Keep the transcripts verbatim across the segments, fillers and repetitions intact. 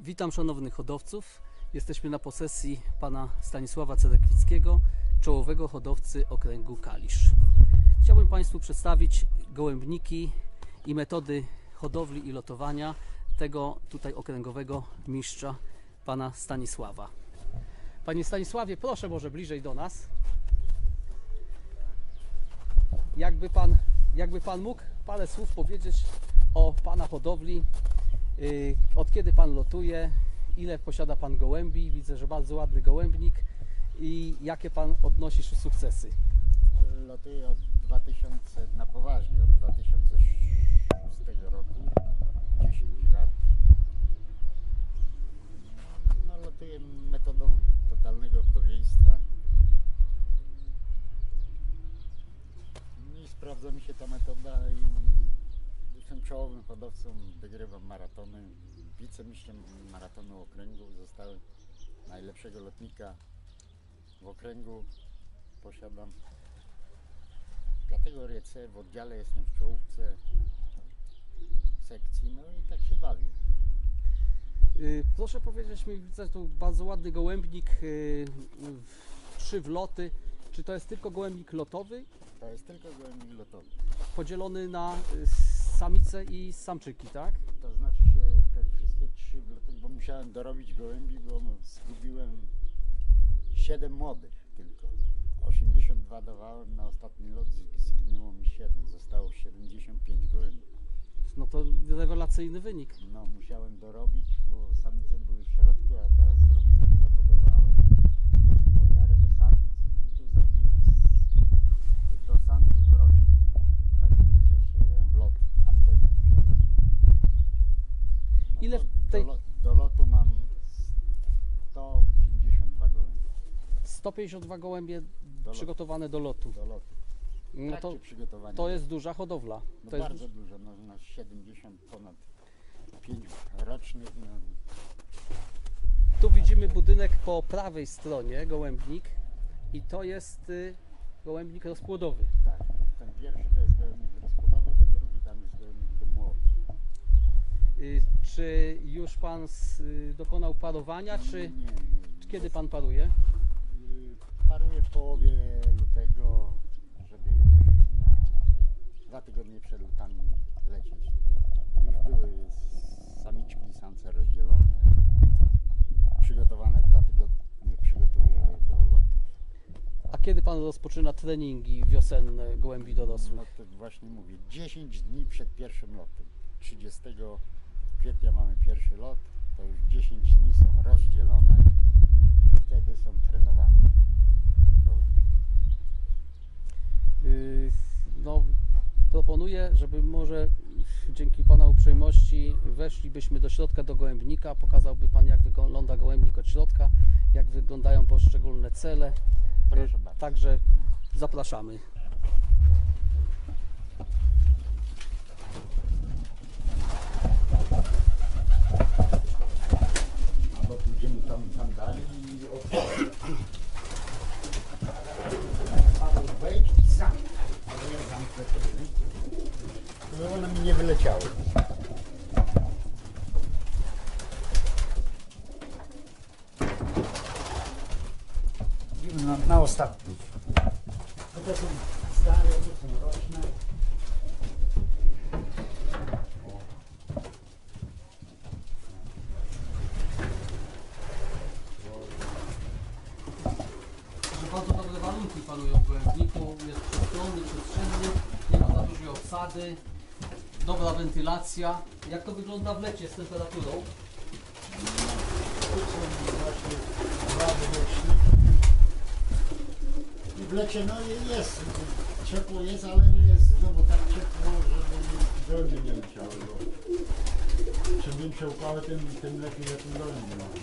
Witam szanownych hodowców. Jesteśmy na posesji pana Stanisława Cerekwickiego, czołowego hodowcy okręgu Kalisz. Chciałbym Państwu przedstawić gołębniki i metody hodowli i lotowania tego tutaj okręgowego mistrza, pana Stanisława. Panie Stanisławie, proszę może bliżej do nas. Jakby pan, jakby pan mógł parę słów powiedzieć o pana hodowli, yy, od kiedy pan lotuje, ile posiada pan gołębi, widzę, że bardzo ładny gołębnik, i jakie pan odnosi sukcesy? Lotuję od dwa tysiące, na poważnie, od dwa tysiące szóstego roku, dziesięć lat. No, lotuję metodą totalnego wdowieństwa i sprawdza mi się ta metoda i jestem czołowym hodowcą, wygrywam maratony, wicemistrzem maratonu okręgu, zostałem najlepszego lotnika w okręgu, posiadam kategorię C, w oddziale jestem w czołówce sekcji, no i tak się bawię. Yy, proszę powiedzieć mi, widzę tu bardzo ładny gołębnik, yy, trzy wloty. Czy to jest tylko gołębnik lotowy? To jest tylko gołębnik lotowy. Podzielony na y, samice i samczyki, tak? To znaczy się te wszystkie trzy wloty, bo musiałem dorobić gołębi, bo zgubiłem siedem młodych tylko. osiemdziesiąt dwa dawałem, na ostatni lot zginęło mi siedem, zostało siedemdziesiąt pięć gołębi. No to rewelacyjny wynik. No, musiałem dorobić, bo samice były w środku, a teraz zrobiłem, dobudowałem bojlery do samic i tu zrobiłem z, do samców rocznie. Także muszę jeszcze jeden wlot, antenę przerobić. No Ile do, w tej... do, do lotu mam sto pięćdziesiąt dwa gołębie. sto pięćdziesiąt dwa gołębie Do przygotowane do lotu. Do lotu. No to, przygotowania. to jest duża hodowla. No To jest bardzo dużo, no, na siedemdziesiąt ponad pięć rocznych. No. Tu widzimy budynek po prawej stronie, gołębnik, i to jest y, gołębnik rozpłodowy. Tak, ten pierwszy to jest gołębnik rozpłodowy, ten drugi tam jest gołębnik domowy. Y, czy już pan s, y, dokonał parowania, czy, Nie, nie, nie. czy kiedy pan paruje? Y, Paruję w połowie lutego, żeby na dwa tygodnie przed lutami lecieć. Już były samiczki, samce rozdzielone, przygotowane, dwa tygodnie przygotuję je do lotu. A kiedy pan rozpoczyna treningi wiosenne gołębi dorosłych? No to właśnie mówię, dziesięć dni przed pierwszym lotem. trzydziestego kwietnia mamy pierwszy lot, to już dziesięć dni są rozdzielone, wtedy są trenowane gołębie. Yy, no, proponuję, żeby może dzięki pana uprzejmości weszlibyśmy do środka, do gołębnika, pokazałby pan, jak wygląda gołębnik od środka, jak wyglądają poszczególne cele. Proszę bardzo. Także zapraszamy. Albo pójdziemy tam, tam dalej i otworzymy. Paweł, wejdź i zamknij. Ale ja zamknę to drzwi, żeby one mi nie wyleciały. Idziemy na, na ostatni. To te są stare, to są roczne. Bardzo dobre warunki panują w gołębniku, jest przestronny, przestrzenny, nie ma za dużej obsady, dobra wentylacja. Jak to wygląda w lecie z temperaturą? Tu są właśnie dwa wyroczne. I w lecie no jest, ciepło jest, ale nie jest znowu tak ciepło, żeby gołębie nie leciały. Bo czym większe układy, tym, tym lepiej na tym gołębie. No.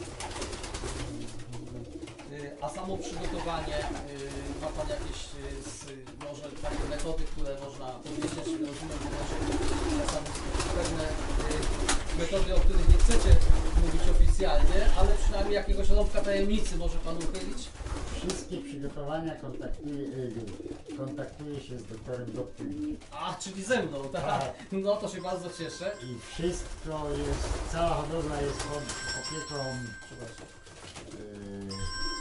Y, A samo przygotowanie, y, ma pan jakieś y, z, może takie metody, które można powiedzieć? Rozumiem, że macie czasami pewne y, metody, o których nie chcecie mówić oficjalnie, ale przynajmniej jakiegoś rąbka tajemnicy może pan uchylić? Wszystkie przygotowania kontaktuje, y, kontaktuje się z doktorem Dobkiewiczem. A, czyli ze mną, tak? Tak. No to się bardzo cieszę. I wszystko jest, cała hodowla jest opieką Przepraszam. yy,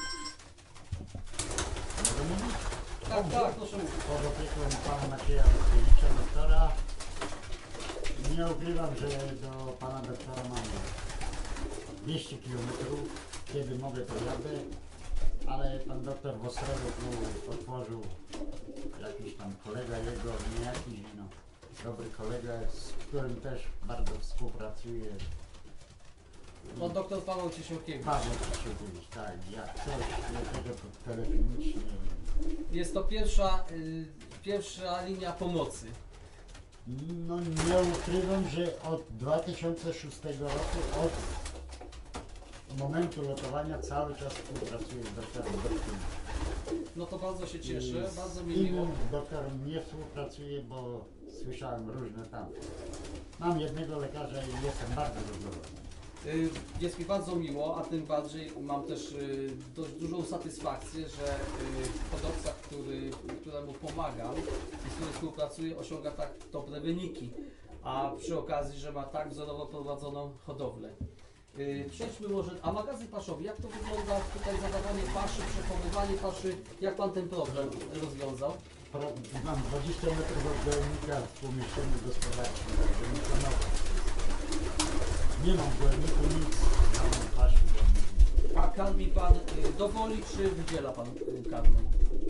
mogę mówić? Tak, tak, proszę mówić. Pod opieką pana Macieja Łukasiewicza, doktora. Nie ukrywam, że do pana doktora mam dwieście kilometrów. Kiedy mogę, to jadę. Ale pan doktor w Ostrogu tu otworzył jakiś tam kolega jego, nie jakiś, no, dobry kolega, z którym też bardzo współpracuję. No doktor Paweł Ciesielkiewicz. Paweł Ciesielkiewicz, tak, jak coś, dlatego to telefonicznie. Jest to pierwsza, y, pierwsza linia pomocy. No nie ukrywam, że od dwa tysiące szóstego roku, od momentu lotowania cały czas współpracuję z doktorem Dowkiem. No to bardzo się cieszę, I bardzo z mi miło. innym doktorem nie współpracuję, bo słyszałem różne tam. Mam jednego lekarza i jestem bardzo zadowolony. Y, Jest mi bardzo miło, a tym bardziej mam też y, dość dużą satysfakcję, że y, hodowca, który, któremu pomagam i z którym współpracuję, osiąga tak dobre wyniki, a przy okazji, że ma tak wzorowo prowadzoną hodowlę. Y, Przejdźmy może, a magazyn paszowy, jak to wygląda tutaj zadawanie paszy, przechowywanie paszy, jak Pan ten problem rozwiązał? Pro- Mam dwadzieścia metrów od gołębnika w pomieszczeniu gospodarczym, także nie to nie mam gołębniku nic, mam paszy gołębnika. A karmi Pan y, do woli, czy wydziela Pan y, karmę?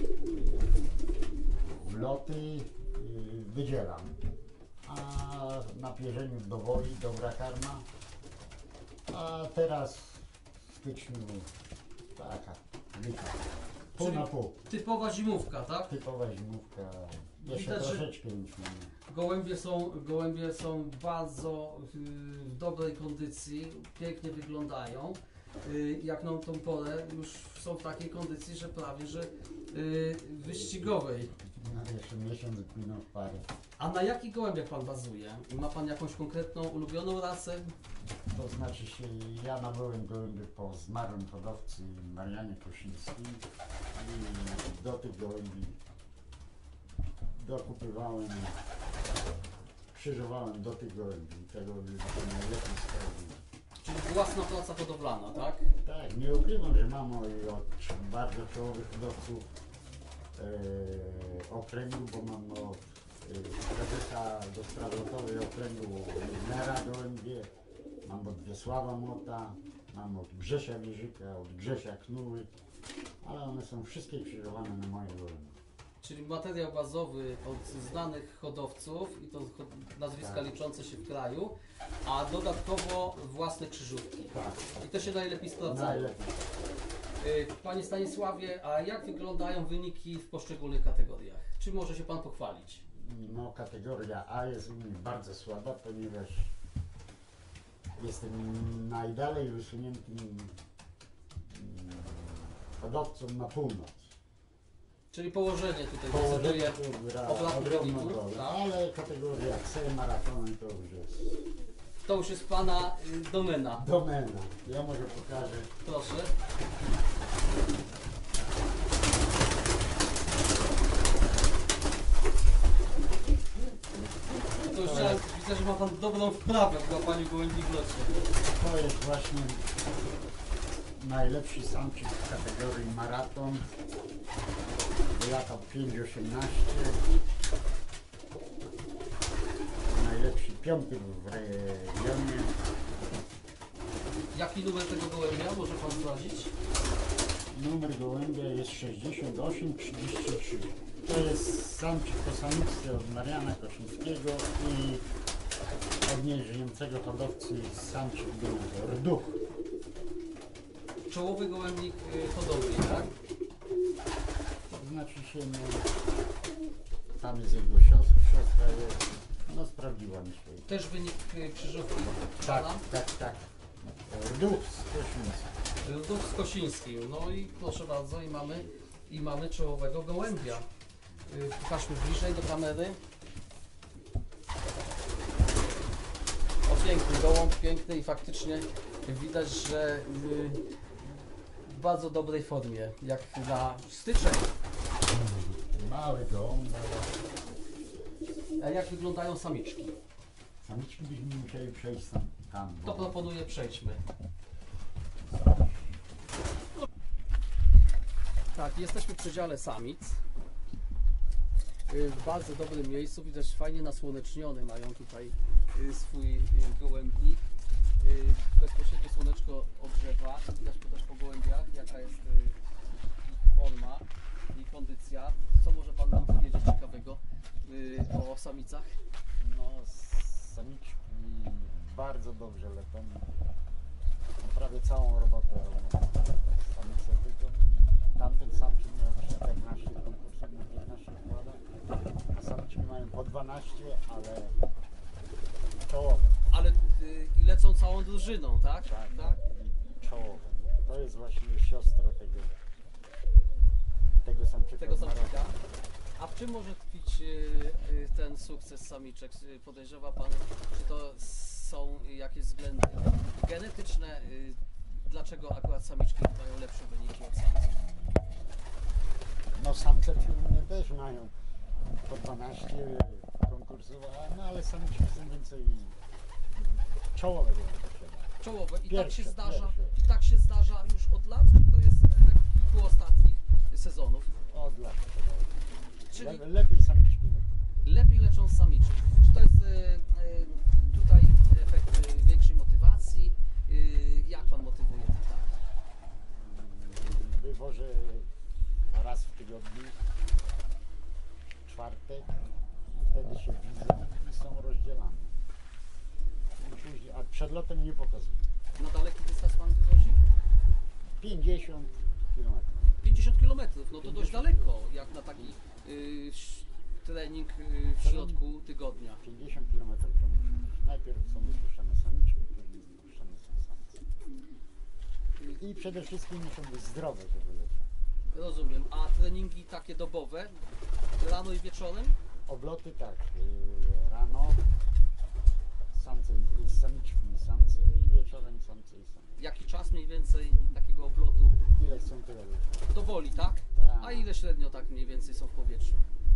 Wloty yy, wydzielam, a na pierzeniu do woli dobra karma, a teraz w styczniu taka lipa, pół Czyli na pół, Typowa zimówka, tak? typowa zimówka, jeszcze Widać, że- troszeczkę już mamy. Gołębie są, gołębie są bardzo y, w dobrej kondycji, pięknie wyglądają. Y, jak na tą porę już są w takiej kondycji, że prawie że y, wyścigowej. No, jeszcze miesiąc płyną w parę. A na jakich gołębiach Pan bazuje? Ma Pan jakąś konkretną ulubioną rasę? To znaczy się, ja nabyłem gołębie po zmarłym hodowcy Marianie Kosińskiej i do tych gołębi dokupywałem, krzyżowałem do tych gołębi, tego by się najlepiej spełnił. Czyli własna praca hodowlana, tak? Tak, nie ukrywam, że mam i od bardzo czołowych hodowców e, okręgu, bo mam od e, prezesa do spraw lotowej okręgu Milnera gołębie, mam od Wiesława Mota, mam od Grzesia Wierzyka, od Grzesia Knuły, ale one są wszystkie krzyżowane na moje gołębie. Czyli materiał bazowy od znanych hodowców i to cho- nazwiska Tak. liczące się w kraju, a dodatkowo własne krzyżówki. Tak, I to się najlepiej sprawdza. najlepiej. Y, Panie Stanisławie, a jak wyglądają wyniki w poszczególnych kategoriach? Czy może się Pan pochwalić? No, kategoria A jest u mnie bardzo słaba, ponieważ jestem najdalej wysuniętym mm, hodowcą na północ. Czyli położenie tutaj Położenie decyduje. tu gra obratów ogromną wyników, rolę, tak? ale kategoria C, maratony to już jest To już jest Pana y, domena. domena. Ja może pokażę. Proszę. To już trzeba, widzę, że ma Pan dobrą wprawę w łapaniu gołębi w locie. To jest właśnie najlepszy samczyk w kategorii maraton. Wylatał pięć osiemnaście. Najlepszy piąty był w rejonie. Jaki numer tego gołębia może Pan zdradzić? Numer gołębia jest sześćdziesiąt osiem trzydzieści trzy. To jest samczyk po samiczce od Mariana Kosińskiego i od nieżyjącego hodowcy samczyk był Rduch. Czołowy gołębnik y, hodowli, tak? To znaczy się, no, tam jest jego siostra, siostra jest, no sprawdziła mi swoje. Też wynik y, krzyżówki Tak, Pana. tak, tak. Rduch z Kosińska. Rudolf z Kosińskim. No i proszę bardzo, i mamy, i mamy czołowego gołębia. Yy, Pokażmy bliżej do kamery. O, piękny gołąb, piękny i faktycznie widać, że yy, w bardzo dobrej formie, jak na styczeń. Mały gołąb, ale A jak wyglądają samiczki? samiczki byśmy musieli przejść tam. tam To bo proponuję, przejdźmy. Tak, jesteśmy w przedziale samic. Y, W bardzo dobrym miejscu, widać fajnie nasłoneczniony, mają tutaj y, swój y, gołębnik. Y, Bezpośrednio słoneczko ogrzewa, widać też po gołębiach jaka jest y, ich forma i kondycja. Co może Pan nam powiedzieć ciekawego y, o samicach? No, samiczki bardzo dobrze lecą. Prawie całą robotę robią. Samice tylko. Tamten samczyk miał czternaście konkursów na piętnaście wkładach, a samiczki mają po dwanaście, ale czołowe. Ale y, i lecą całą drużyną, tak? Tak, tak. I czołowe. To jest właśnie siostra tego, tego samczyka. Tego z Maroka. samczyka. A w czym może tkwić y, y, ten sukces samiczek? Y, Podejrzewa Pan, czy to są jakieś względy genetyczne? Y, Dlaczego akurat samiczki mają lepsze wyniki od samców? No samce u mnie też mają po dwanaście konkursów, a- no ale samiczki są więcej czołowe gołębie. Czołowe. I tak Pierwsze, się zdarza, pierwsze. i tak się zdarza już od lat, czy to jest efekt kilku ostatnich sezonów? Od lat. Czyli Le, lepiej samiczki lecą. lepiej leczą samiczki. Czy to jest y, y, tutaj efekt y, większej motywacji? Y, jak Pan motywuje tych tak? Wywożę raz w tygodniu, w czwartek, wtedy się widzą i są rozdzielane. I później, a przed lotem nie pokazuję. Na daleki dystans Pan wywozi? pięćdziesiąt kilometrów. pięćdziesiąt kilometrów, no to dość daleko, jak na taki y, ś- trening y, w środku tygodnia. pięćdziesiąt kilometrów to musi być. Najpierw są wypuszczane samiczki, później wypuszczane są samce. I przede wszystkim muszą być zdrowe, żeby lecieć. Rozumiem. A treningi takie dobowe, rano i wieczorem? Obloty tak, yy, rano samce, i- samiczki i samce i wieczorem samce i samce. Jaki czas mniej więcej takiego oblotu? Ile chcą tyle lecieć? Do woli, tak? Tak. A ile średnio tak mniej więcej są w powietrzu?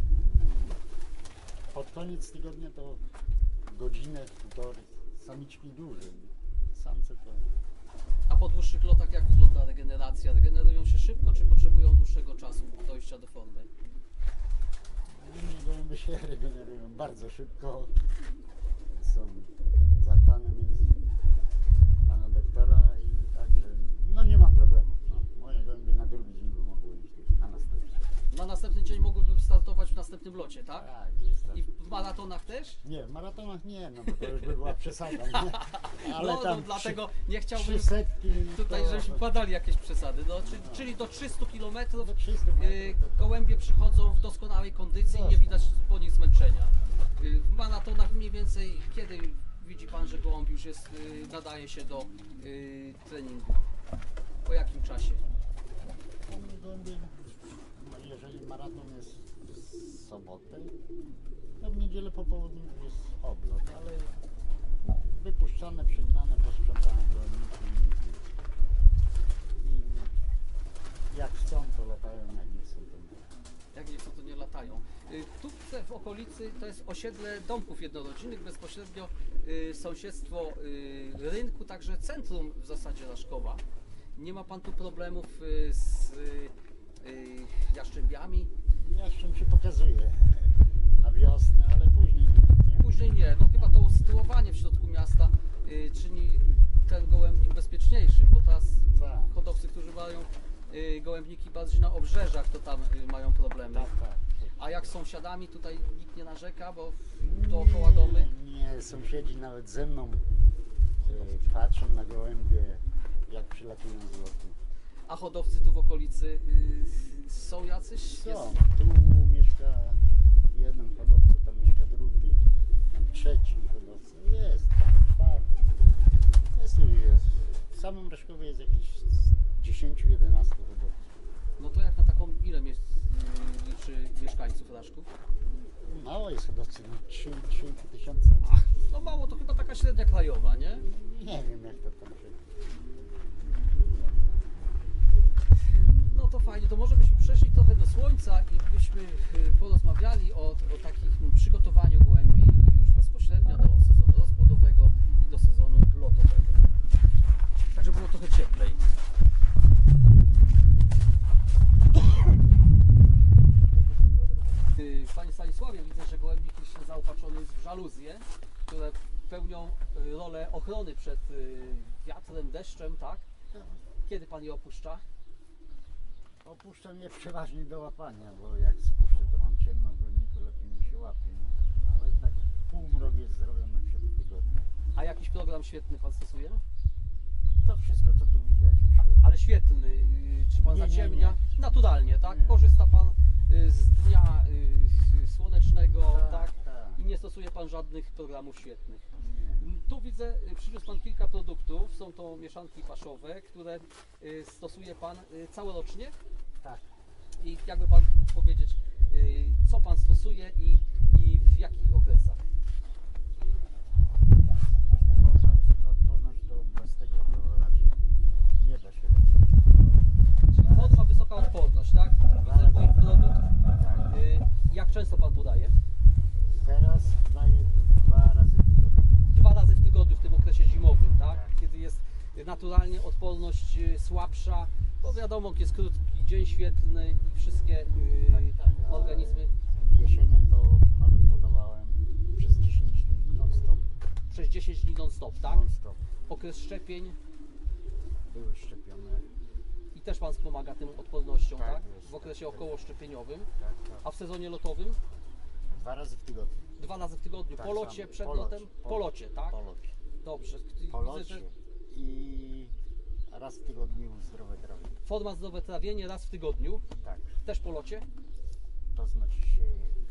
Pod koniec tygodnia to godzinę, półtorej, samiczki duże, samce to A po dłuższych lotach jak wygląda regeneracja? Regenerują się szybko, czy potrzebują dłuższego czasu dojścia do formy? inne gołębie się regenerują bardzo szybko, są zadbane między pana doktora i także, no nie ma problemu. No, moje gołębie na drugi dzień by mogły iść na następny. Na następny dzień mogłyby startować w następnym locie, tak? Tak, jest tak. I w maratonach też? Nie, w maratonach nie, no bo to już by była przesada, nie? Ale no, tam no dlatego trzy, nie chciałbym trzy setki tutaj, to- żebyśmy podali jakieś przesady. No, czy, czyli do trzystu kilometrów do trzystu y, metrów. to- gołębie przychodzą w doskonałej kondycji i nie widać po nich zmęczenia. Y, w maratonach mniej więcej kiedy widzi Pan, że gołąb już jest, y, nadaje się do y, treningu? Po jakim czasie? U mnie gołębie, no, jeżeli maraton jest w sobotę, to w niedzielę po południu jest oblot, ale wypuszczane, przygnane, posprzątane gołębniki i nic więcej. I jak chcą, to latają, jak nie chcą, to nie. Jak nie chcą, to nie latają. Y, Tu w- w okolicy to jest osiedle domków jednorodzinnych, bezpośrednio y, sąsiedztwo y, rynku, także centrum w zasadzie Raszkowa. Nie ma Pan tu problemów y, z y, y, jaszczębiami? Jaszczęb się pokazuje na wiosnę, ale później nie. nie. Później nie, no chyba to usytuowanie w środku miasta y, czyni ten gołębnik bezpieczniejszym, bo teraz Tak. hodowcy, którzy mają y, gołębniki bardziej na obrzeżach, to tam y, mają problemy. Tak, tak. A jak z sąsiadami tutaj nikt nie narzeka, bo dookoła domy? Nie, nie, sąsiedzi nawet ze mną e, patrzą na gołębie, jak przylatują z lotu. A hodowcy tu w okolicy y, są jacyś? Co? Jest, Tu mieszka jeden hodowca, tam mieszka drugi, tam trzeci hodowca, jest, tam czwarty. Jest tu jest. W samym Raszkowie jest jakieś dziesięć jedenaście hodowców. no to jak na taką, ile mie- y, liczy mieszkańców Raszków? Mało jest hodowców, no trzy trzy i pół tysiąca. Ach, no mało, to chyba taka średnia krajowa, nie? Nie wiem jak to tam się... No to fajnie, to może byśmy przeszli trochę do słońca i byśmy y, porozmawiali o, o takim przygotowaniu gołębi już bezpośrednio do sezonu rozpłodowego i do sezonu lotowego. Tak, żeby było trochę cieplej. pełnią y, rolę ochrony przed y, wiatrem, deszczem, tak? Kiedy pan je opuszcza? Opuszczam je przeważnie do łapania, bo jak spuszczę, to mam ciemno w golniku, lepiej mi się łapie, nie? Ale tak półmrok jest zrobione w ciągu tygodnia. A jakiś program świetny pan stosuje? To wszystko, co tu widać. Ale świetlny, y, czy pan Nie, nie, zaciemnia? nie. Naturalnie, tak? Nie. Korzysta pan y, z dnia y, słonecznego, tak? tak. I nie stosuje pan żadnych programów świetnych. Nie. Tu widzę, y, przyniósł pan kilka produktów, są to mieszanki paszowe, które y, stosuje pan y, całorocznie. Tak. I jakby pan mógł powiedzieć, y, co pan stosuje i, i w jakich okresach? Można wysoka odporność, to bez tego to raczej nie da się robić. Czyli kod ma wysoka odporność, tak? Widzę mój produkt. Tak. Y, jak często pan podaje? Teraz daję dwa razy w tygodniu. Dwa razy w tygodniu w tym okresie zimowym, tak? Tak. Kiedy jest naturalnie odporność y, słabsza, bo wiadomo, jest krótki dzień świetlny i wszystkie y, Tak, tak, ale organizmy jesienią to nawet podawałem przez dziesięć dni non stop. przez dziesięć dni non stop, tak? Non stop. Okres szczepień Były szczepione. i też pan wspomaga tym odpornością, Tak, tak? jest, W okresie tak, okołoszczepieniowym, Tak, tak. a w sezonie lotowym Dwa razy w tygodniu. dwa razy w tygodniu, Tak po locie, samo. przed Po lotem, locie, po po locie, tak? Po locie. Dobrze. Po Widzę, locie że i raz w tygodniu zdrowe trawy. forma zdrowe trawienie raz w tygodniu, Tak. też po locie. To znaczy się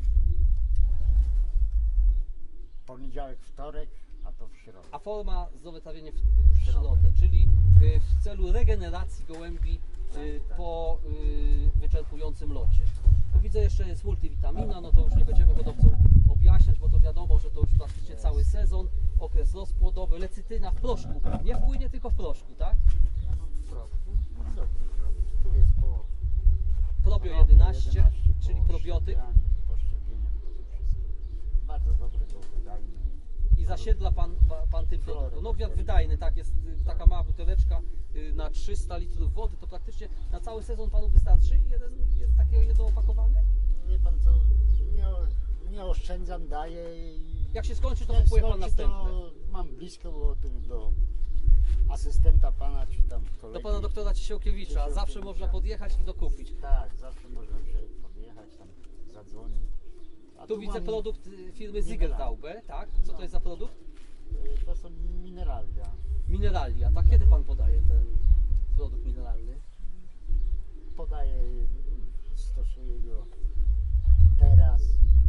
poniedziałek, wtorek, a to w środę. A forma zdrowe trawienie w W środę. środę, czyli y, w celu regeneracji gołębi y, Tak, tak. po y, wyczerpującym locie. Tu widzę jeszcze jest multivitamina, no to już nie będziemy hodowcom objaśniać, bo to wiadomo, że to już praktycznie Jest. cały sezon, okres rozpłodowy, lecytyna w proszku, nie w płynie, tylko w proszku, tak? No, w proszku. No, dobrze zrobić. Tu jest po Probio jedenaście, jedenaście, czyli po probiotyk szczepianiu, po szczepieniach to są wszystko. Bardzo dobry, bo wydajny. i zasiedla pan, pa- pan tym Florę produktem. No wiatr bakterii. wydajny, tak, jest y, taka mała buteleczka y, na trzysta litrów wody, to praktycznie na cały sezon panu wystarczy jeden, jeden, takie jedno opakowanie? Wie pan co, nie, nie oszczędzam, daję i Jak się skończy, to jak kupuje pan skończy, następne. to mam blisko, bo tu do asystenta pana czy tam kolegi. Do pana doktora Ciesiołkiewicza, zawsze Ciesiołkiewicza. można podjechać i dokupić. Tak, zawsze można się podjechać, tam zadzwonić. A Tu widzę mam, produkt y, firmy Mineral. Zigeltaube, tak? Co to jest za produkt? y, To są mineralia. Mineralia, tak? Kiedy pan podaje ten produkt mineralny? Podaję, mm, stosuję go teraz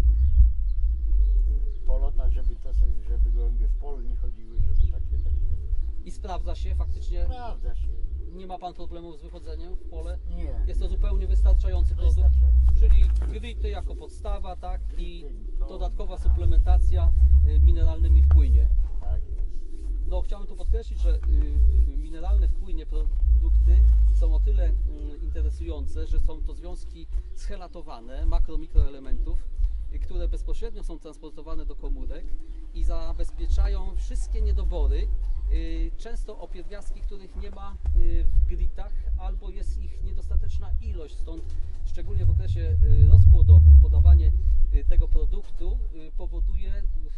y, po lotach, żeby to sobie, żeby gołębie w polu nie chodziły, żeby takie, takie. I sprawdza się faktycznie, Sprawdza się. nie ma pan problemów z wychodzeniem w pole? Nie. Jest to zupełnie wystarczający produkt, Wystarczająco. czyli grity jako podstawa, tak? I To- dodatkowa suplementacja y, mineralnymi w płynie. Tak jest. No, chciałbym tu podkreślić, że y, mineralne w płynie produkty są o tyle y, interesujące, że są to związki schelatowane makro-mikroelementów, y, które bezpośrednio są transportowane do komórek i zabezpieczają wszystkie niedobory, y, często o pierwiastki, których nie ma y, w gritach, albo jest ich niedostateczna ilość, stąd szczególnie w okresie y, rozpłodowym podawanie y, tego produktu y, powoduje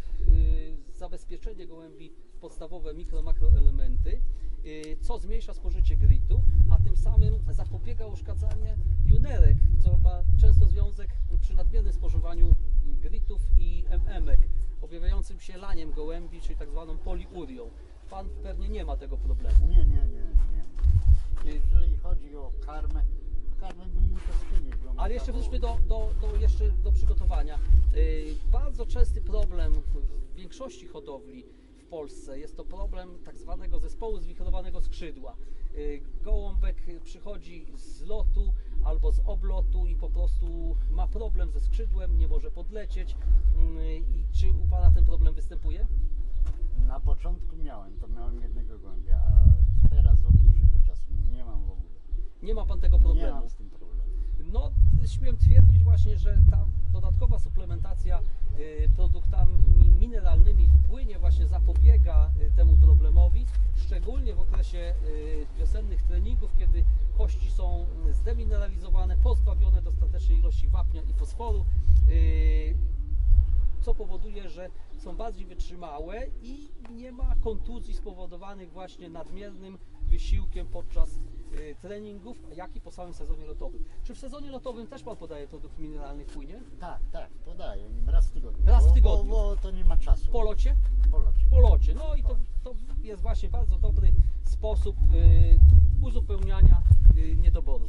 y, zabezpieczenie gołębi w podstawowe mikro-makroelementy, y, co zmniejsza spożycie gritu, a tym samym zapobiega uszkadzaniu junerek, co ma często związek przy nadmiernym spożywaniu gritów i em emek, objawiającym się laniem gołębi, czyli tak zwaną poliurią. Pan pewnie nie ma tego problemu. Nie, nie, nie, nie. Jeżeli chodzi o karmę, karmę bym musiał przynieść. bo Ale jeszcze to było- wróćmy do, do, do, jeszcze do przygotowania. Yy, bardzo częsty problem w większości hodowli w Polsce jest to problem tak zwanego zespołu zwichrowanego skrzydła. Yy, gołąbek przychodzi z lotu albo z oblotu i po prostu ma problem ze skrzydłem, nie może podlecieć. Yy, I czy u Pana ten problem występuje? Na początku miałem, to miałem jednego gołębia, a teraz od dłuższego czasu nie mam w ogóle. Nie ma Pan tego Nie problemu? mam z tym problemu. No, śmiem twierdzić właśnie, że ta dodatkowa suplementacja y, produktami mineralnymi w płynie właśnie zapobiega y, temu problemowi, szczególnie w okresie y, wiosennych treningów, kiedy kości są zdemineralizowane, pozbawione dostatecznej ilości wapnia i fosforu. Y, co powoduje, że są bardziej wytrzymałe i nie ma kontuzji spowodowanych właśnie nadmiernym wysiłkiem podczas y, treningów, jak i po samym sezonie lotowym. Czy w sezonie lotowym też Pan podaje produkt mineralny w płynie? Tak, tak, podaję im raz w tygodniu. Raz w bo- tygodniu. Bo, bo to nie ma czasu. W polocie? W polocie. W polocie. No i to, to jest właśnie bardzo dobry sposób y, uzupełniania y, niedoborów.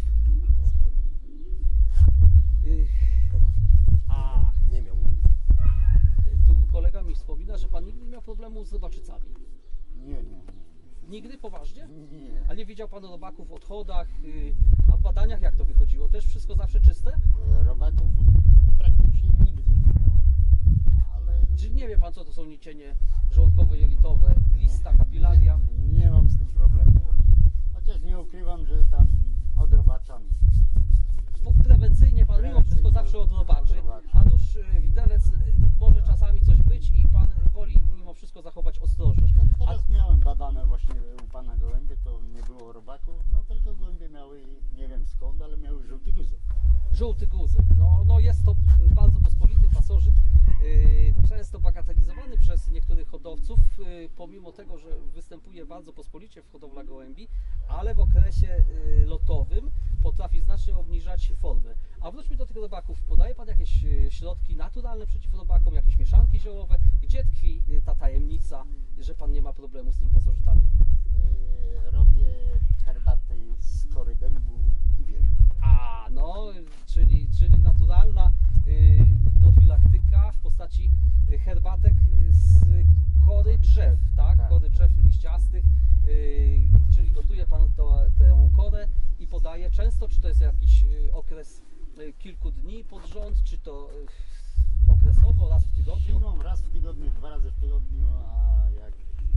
Y, a Nie miał nic. tu kolega mi wspomina, że Pan nigdy nie miał problemu z robaczycami. Nie, nie, nie. Nigdy? Poważnie? Nie. A nie widział Pan robaków w odchodach, y, a w badaniach jak to wychodziło? Też wszystko zawsze czyste? Robaków praktycznie nigdy nie miałem. Ale Czy nie wie Pan, co to są nicienie żołądkowe, jelitowe, glista, kapilaria? Nie, nie mam z tym problemu. Chociaż nie ukrywam, że tam odrobaczam. Po- Prewencyjnie Pan mimo Prewencyjnie wszystko zawsze odrobaczy, odrobaczy. a nuż y, widelec y, może czasami coś być i Pan woli mimo wszystko zachować ostrożność. A Teraz miałem badane właśnie u pana gołębie, to nie było robaków, no tylko gołębie miały, nie wiem skąd, ale miały żółty guzek. żółty guzek, no, no jest to bardzo pospolity pasożyt, yy, często bagatelizowany przez niektórych hodowców, yy, pomimo tego, że występuje bardzo pospolicie w hodowlach gołębi, ale w okresie yy, lotowym potrafi znacznie obniżać formę. A wróćmy do tych robaków. Podaje Pan jakieś yy, środki naturalne przeciw robakom, jakieś mieszanki ziołowe? Gdzie tkwi yy, ta tajemnica, że Pan nie ma problemu z tymi pasożytami? Yy, robię herbaty z kory dębu i wierzchu. A, no, czyli, czyli naturalna y, profilaktyka w postaci y, herbatek y, z kory drzew, tak? Tak. Kory drzew liściastych, y, czyli gotuje Pan to, tę korę i podaje często, czy to jest jakiś y, okres y, kilku dni pod rząd, czy to y, okresowo, raz w tygodniu? Zimą raz w tygodniu, dwa razy w tygodniu, a jak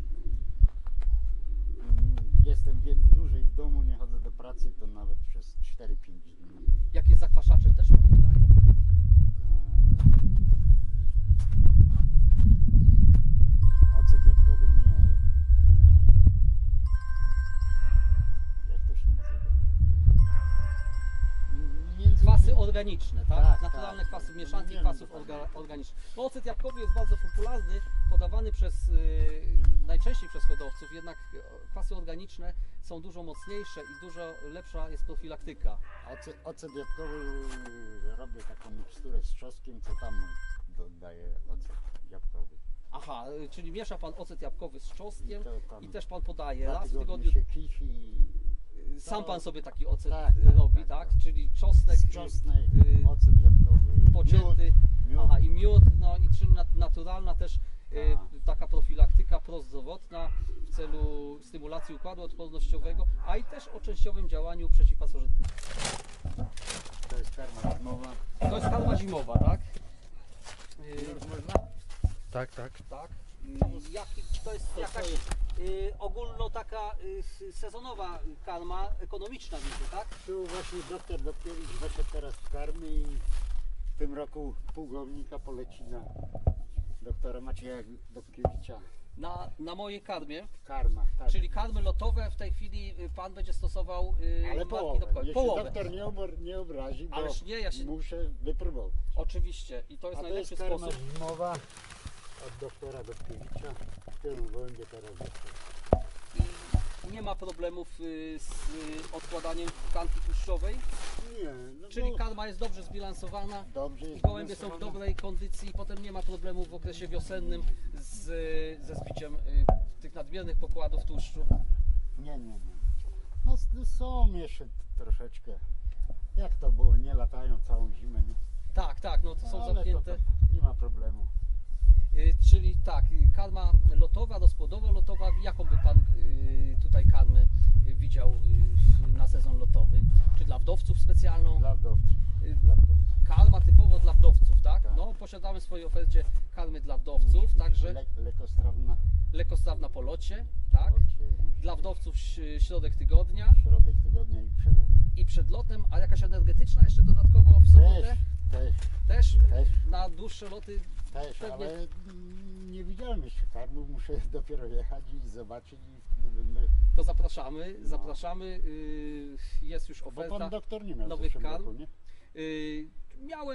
mm, jestem więc dłużej w domu, nie chodzę do pracy, to nawet przez cztery pięć dni. Jakieś zakwaszacze też Pan podaje? Eee, Ocet jabłkowy nie. No. Jak to się nazywa? M- Między Kwasy innymi- organiczne, tak? Tak, Naturalne tak. kwasy, mieszanki Nie kwasów wiem, orga, tak. organicznych. No, ocet jabłkowy jest bardzo popularny, podawany przez, y, najczęściej przez hodowców, jednak y, kwasy organiczne są dużo mocniejsze i dużo lepsza jest profilaktyka. Ocet, ocet jabłkowy yy, robię taką miksturę z trzoskiem, co tam dodaję ocet jabłkowy. Aha, y, czyli miesza Pan ocet jabłkowy z trzostkiem I to tam i też Pan podaje Dwa raz w tygodnie tygodniu. się kifi i y, Sam to- Pan sobie taki ocet Tak, y, tak, robi, tak, tak? tak. Czyli czosnek, y, czosnek, y, ocet jabłkowy, pocięty, miód, miód. aha, i miód, no i czym nat- naturalna też y, Tak. taka profilaktyka prozdrowotna w celu stymulacji układu odpornościowego, a i też o częściowym działaniu przeciwpasożytnym. To jest karma zimowa. To jest karma zimowa, tak? Y, Już można? Tak, tak. tak. Y, jaki, to jest jakaś y, ogólno taka y, sezonowa karma ekonomiczna, wiecie, tak? Tu właśnie doktor Dopkiewicz wyszedł teraz w karmy i w tym roku pułkownika poleci na doktora Macieja Dopkiewicza. Na, na mojej karmie, Karma, tak. czyli karmy lotowe w tej chwili y, Pan będzie stosował y, Ale marki połowę. Dopkowej. Jeśli Połowę. doktor nie, obor, nie obrazi, bo Ależ nie, ja się- muszę wypróbować. Oczywiście i to jest A to najlepszy jest karma sposób. zimowa od doktora Dopkiewicza. Którą gołębie teraz dostał. I nie ma problemów y, z y, odkładaniem tkanki tłuszczowej, Nie, no czyli bo karma jest dobrze zbilansowana dobrze i jest gołębie są w wylosowana. dobrej kondycji i potem nie ma problemów w okresie wiosennym z, y, ze zbiciem y, tych nadmiernych pokładów tłuszczu. Nie, nie, nie. No s- są jeszcze t- troszeczkę. Jak to było, nie latają całą zimę, nie? Tak, tak, no to są Ale zamknięte. To, to nie ma problemu. Y, czyli tak, y, karma lotowa, rozpłodowo-lotowa, jaką by Pan y, tutaj karmę y, widział y, na sezon lotowy? Czy dla wdowców specjalną? Dla wdowców. Y, Dla wdowców. Karma typowo dla wdowców, tak? Tak. No, posiadamy w swojej ofercie karmy dla wdowców, także Le, lekostrawna. lekostrawna po locie, tak? Locie, Dla wdowców ś- środek tygodnia środek tygodnia i przylot. i przed lotem, a jakaś energetyczna jeszcze dodatkowo w sobotę? Też, Też, też, y, też. na dłuższe loty też, pewnie. ale mm, nie widziałem jeszcze karmów, muszę dopiero jechać i zobaczyć i wtedy będę. to zapraszamy, No. zapraszamy, y, jest już Bo oferta. pan doktor nie miał w nowych zeszłym karm. roku, nie? Y, miałem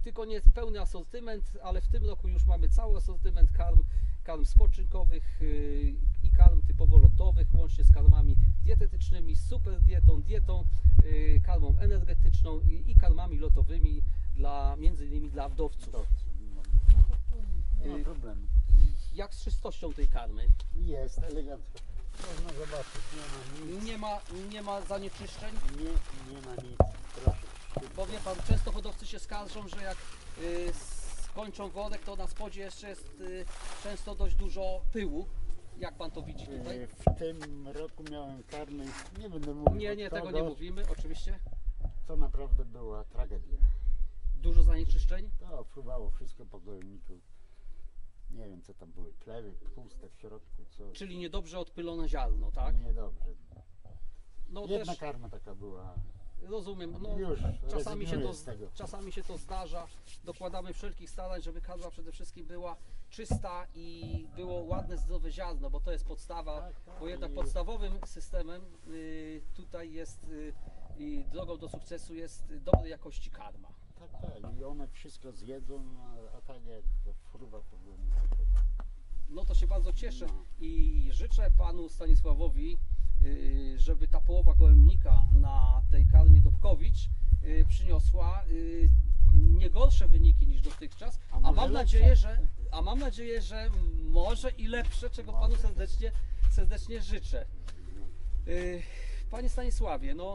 tylko nie pełny asortyment, ale w tym roku już mamy cały asortyment karm, karm spoczynkowych yy, i karm typowo lotowych, łącznie z karmami dietetycznymi, z super dietą, dietą, yy, karmą energetyczną i, i karmami lotowymi dla, między innymi dla wdowców. Dobrze, no, no, nie ma Y- problemu. Jak z czystością tej karmy? Jest elegancko. Można zobaczyć, nie ma nic. Nie ma, nie ma zanieczyszczeń? Nie, nie ma nic. Proszę. Bo wie pan, często hodowcy się skarżą, że jak y, skończą worek, to na spodzie jeszcze jest y, często dość dużo pyłu. Jak pan to widzi tutaj? E, W tym roku miałem karmy, nie będę mówił Nie, od nie, kogo, tego nie mówimy, oczywiście. To naprawdę była tragedia. Dużo zanieczyszczeń. To fruwało wszystko po gojowniku. Nie wiem co tam były, plewy puste w środku, co... Czyli niedobrze odpylone ziarno, tak? Niedobrze. No Jedna też karma taka była. rozumiem, no Już czasami się, to, rezygnuję z tego. czasami się to zdarza. Dokładamy wszelkich starań, żeby karma przede wszystkim była czysta i było ładne, zdrowe ziarno, bo to jest podstawa, Tak, tak. bo jednak I- podstawowym systemem y, tutaj jest y, i drogą do sukcesu jest dobrej jakości karma. Tak, tak. I one wszystko zjedzą, a, a tak jak to fruwa po gojowniku. to- No to się bardzo cieszę No. i życzę panu Stanisławowi, y, żeby ta połowa gołębnika na tej karmie Dobkowicz y, przyniosła y, nie gorsze wyniki niż dotychczas, A a może mam lepsze? nadzieję, że a mam nadzieję, że może i lepsze, czego panu Może. serdecznie, serdecznie życzę. Y, Panie Stanisławie, no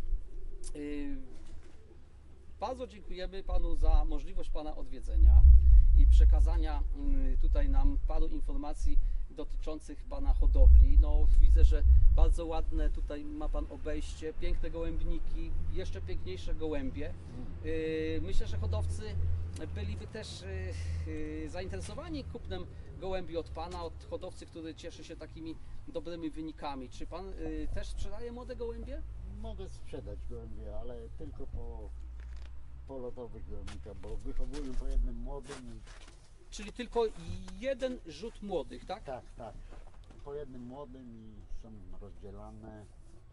y, bardzo dziękujemy panu za możliwość pana odwiedzenia i przekazania mm, tutaj nam paru informacji dotyczących pana hodowli. No widzę, że bardzo ładne tutaj ma pan obejście, piękne gołębniki, jeszcze piękniejsze gołębie. Yy, Myślę, że hodowcy byliby też yy, yy, zainteresowani kupnem gołębi od pana, od hodowcy, który cieszy się takimi dobrymi wynikami. Czy pan yy, też sprzedaje młode gołębie? Mogę sprzedać gołębie, ale tylko po, po lotowych gołębnikach, bo wychowuję po jednym młodym. Czyli tylko jeden rzut młodych, tak? Tak, tak. Po jednym młodym i są rozdzielane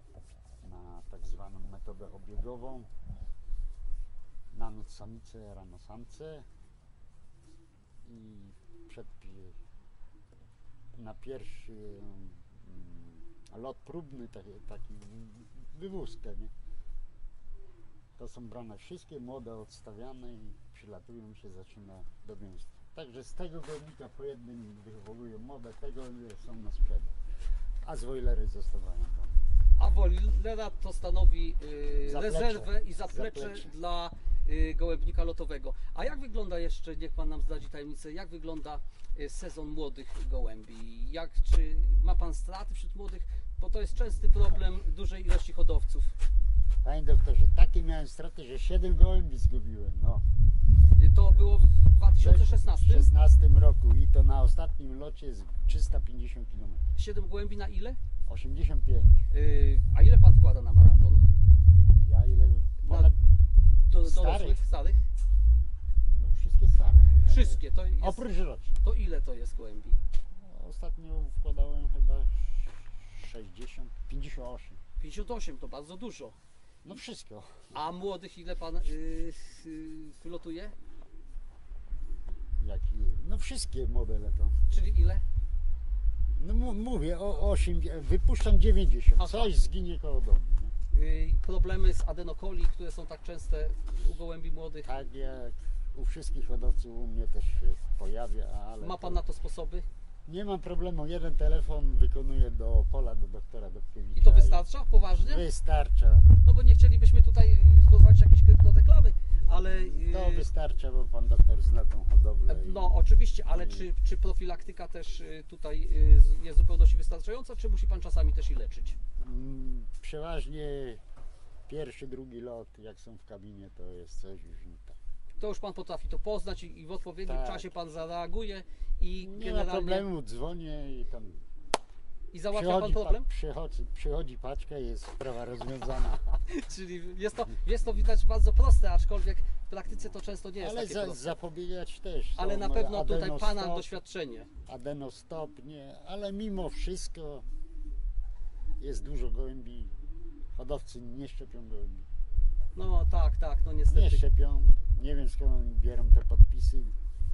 na tak zwaną metodę obiegową. Na noc samice, rano samce. I przed, na pierwszy mm, lot próbny, taki, taki wywózkę, nie? To są brane wszystkie młode, odstawiane i przylatują się, zaczyna dobiństwo. Także z tego gołębnika po jednym wychowują młode, tego są na sprzedaż. A z wojlery zostawiają tam. A Wolera to stanowi y, Zaplecze. rezerwę i zaplecze, Zaplecze. dla y, gołębnika lotowego. A jak wygląda jeszcze, niech pan nam zdradzi tajemnicę, jak wygląda y, sezon młodych gołębi? Jak, czy ma pan straty wśród młodych? Bo to jest częsty problem dużej ilości hodowców. Panie doktorze, takie miałem straty, że siedem gołębi zgubiłem. No. Y, to było w dwa tysiące szesnastym. W szesnastym roku i to na ostatnim locie jest trzysta pięćdziesiąt kilometrów. siedem gołębi na ile? osiemdziesiąt pięć. Y, a ile pan wkłada na maraton? Ja ile ponad Do, Starych. dorosłych, starych? no, wszystkie stare. Wszystkie. To, jest, Oprócz rocznych. to ile to jest gołębi? No, ostatnio wkładałem chyba sześćdziesiąt, pięćdziesiąt osiem. pięćdziesiąt osiem to bardzo dużo. No wszystko. A młodych ile pan y, y, wylotuje? Jak, no wszystkie modele to. Czyli ile? No mu- mówię o osiem, wypuszczam dziewięćdziesiąt. Aha. Coś zginie koło domu. Nie? Y, problemy z adenokoli, które są tak częste u gołębi młodych. Tak jak u wszystkich hodowców, u mnie też się pojawia, ale Ma pan to na to sposoby? nie mam problemu. Jeden telefon wykonuję do pola, do doktora Dobkiewicza. I to wystarcza? Poważnie? Wystarcza. No bo nie chcielibyśmy tutaj y, prowadzić jakiejś kryptoreklamy, ale... y, To wystarcza, bo pan doktor zna tą hodowlę. i- No oczywiście, ale i- czy, czy profilaktyka też y, tutaj y, z- jest w zupełności wystarczająca, czy musi pan czasami też i leczyć? Mm, Przeważnie pierwszy, drugi lot, jak są w kabinie, to jest coś już nie tak. To już pan potrafi to poznać i, i w odpowiednim Tak. czasie pan zareaguje i Nie ma generalnie... problemu, dzwonię i tam I załatwia pan przychodzi, problem? pa, przychodzi, przychodzi paczka i jest sprawa rozwiązana. Czyli jest to, jest to widać bardzo proste, aczkolwiek w praktyce to często nie jest Ale takie za, proste. zapobiegać też. Ale Są na pewno tutaj adenostop, pana doświadczenie. Adenostop, nie, ale mimo wszystko jest dużo gołębi. Hodowcy nie szczepią gołębi. No tak, tak, no Nie niestety. szczepią, Nie wiem, skąd oni biorą te podpisy.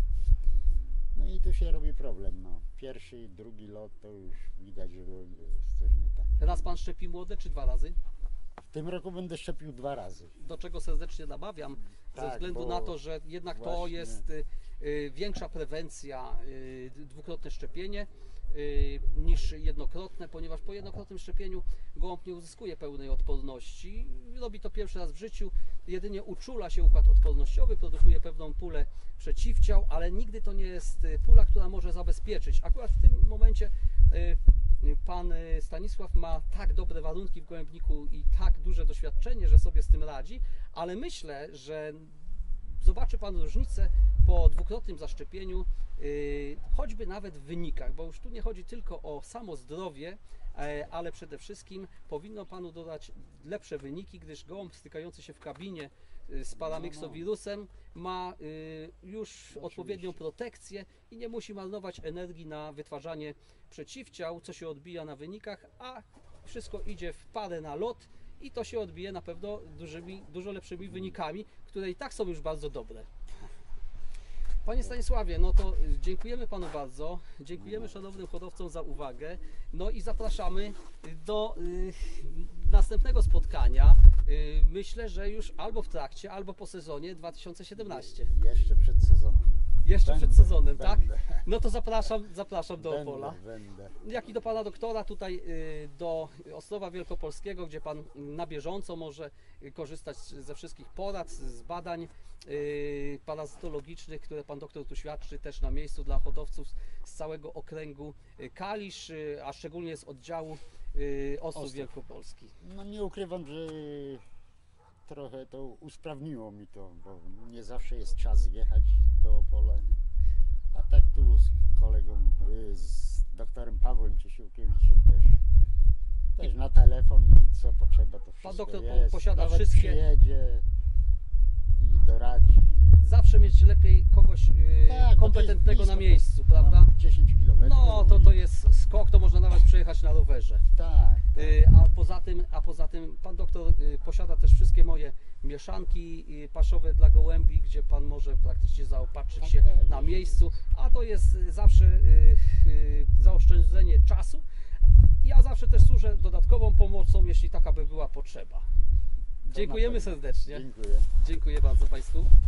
No i tu się robi problem. No. Pierwszy, drugi lot to już widać, że jest coś nie tak. Raz pan szczepi młode, czy dwa razy? W tym roku będę szczepił dwa razy. Do czego serdecznie namawiam, ze Tak, względu bo na to, że jednak to właśnie- jest y, y, większa prewencja, y, dwukrotne szczepienie y, niż jednokrotne, ponieważ po jednokrotnym szczepieniu gołąb nie uzyskuje pełnej odporności. Robi to pierwszy raz w życiu, jedynie uczula się układ odpornościowy, produkuje pewną pulę przeciwciał, ale nigdy to nie jest y, pula, która może zabezpieczyć. Akurat w tym momencie y, Pan y, Stanisław ma tak dobre warunki w gołębniku i tak duże doświadczenie, że sobie z tym radzi, ale myślę, że zobaczy Pan różnicę po dwukrotnym zaszczepieniu, y, choćby nawet w wynikach, bo już tu nie chodzi tylko o samo zdrowie, e, ale przede wszystkim powinno Panu dodać lepsze wyniki, gdyż gołąb stykający się w kabinie y, z paramyxowirusem ma y, już odpowiednią protekcję i nie musi marnować energii na wytwarzanie przeciwciał, co się odbija na wynikach, a wszystko idzie w parę na lot i to się odbije na pewno dużymi, dużo lepszymi wynikami, które i tak są już bardzo dobre. Panie Stanisławie, no to y, dziękujemy Panu bardzo, dziękujemy szanownym hodowcom za uwagę, no i zapraszamy do y, następnego spotkania, y, myślę, że już albo w trakcie, albo po sezonie dwa tysiące siedemnastym. Jeszcze przed sezonem. Jeszcze Będę, przed sezonem, tak? będę. No to zapraszam, zapraszam do Będę, Opola. będę. Jak i do Pana doktora, tutaj y, do Ostrowa Wielkopolskiego, gdzie Pan na bieżąco może y, korzystać ze wszystkich porad, z badań y, parazytologicznych, które Pan doktor tu świadczy, też na miejscu dla hodowców z całego okręgu y, Kalisz, y, a szczególnie z oddziału y, Ostrów Ostrów. Wielkopolski. No nie ukrywam, że trochę to usprawniło mi to, bo nie zawsze jest czas jechać do Opola. A tak tu z kolegą, y, z doktorem Pawłem Ciesiłkiewiczem też, też na telefon i co potrzeba to wszystko doktor po- jest. posiada Nawet wszystkie- przyjedzie i doradzi. Zawsze mieć lepiej kogoś y, Tak, bo to kompetentnego jest na blisko, miejscu, to prawda? mam dziesięć kilometrów. No to to i- jest skok, to można nawet przejechać na rowerze. Tak, tak. Y, A poza tym, a poza tym pan doktor y, posiada też wszystkie moje mieszanki y, paszowe dla gołębi, gdzie pan może praktycznie zaopatrzyć Tak, się tak, na jest. miejscu, a to jest y, zawsze y, y, zaoszczędzenie czasu. Ja zawsze też służę dodatkową pomocą, jeśli taka by była potrzeba. To na Dziękujemy pewno. serdecznie. Dziękuję. Dziękuję bardzo Państwu.